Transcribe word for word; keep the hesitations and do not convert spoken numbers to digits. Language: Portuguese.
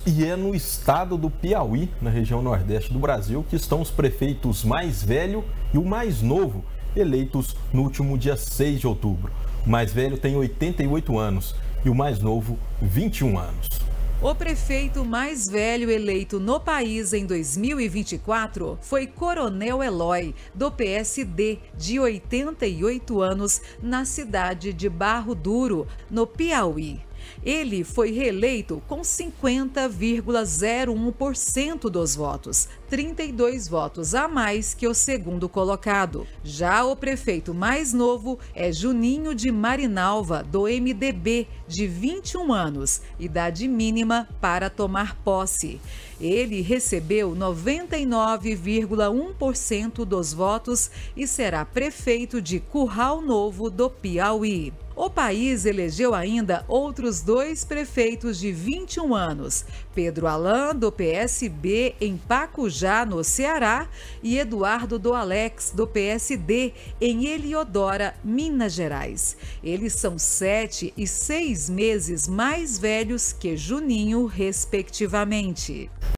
E é no estado do Piauí, na região nordeste do Brasil, que estão os prefeitos mais velho e o mais novo, eleitos no último dia seis de outubro. O mais velho tem oitenta e oito anos e o mais novo, vinte e um anos. O prefeito mais velho eleito no país em dois mil e vinte e quatro foi Coronel Eloy, do P S D, de oitenta e oito anos, na cidade de Barro Duro, no Piauí. Ele foi reeleito com cinquenta vírgula zero um por cento dos votos, trinta e dois votos a mais que o segundo colocado. Já o prefeito mais novo é Juninho de Marinalva, do M D B, de vinte e um anos, idade mínima para tomar posse. Ele recebeu noventa e nove vírgula um por cento dos votos e será prefeito de Curral Novo, do Piauí. O país elegeu ainda outros dois prefeitos de vinte e um anos, Pedro Alan, do P S B, em Pacujá, no Ceará, e Eduardo do Alex, do P S D, em Heliodora, Minas Gerais. Eles são sete e seis meses mais velhos que Juninho, respectivamente.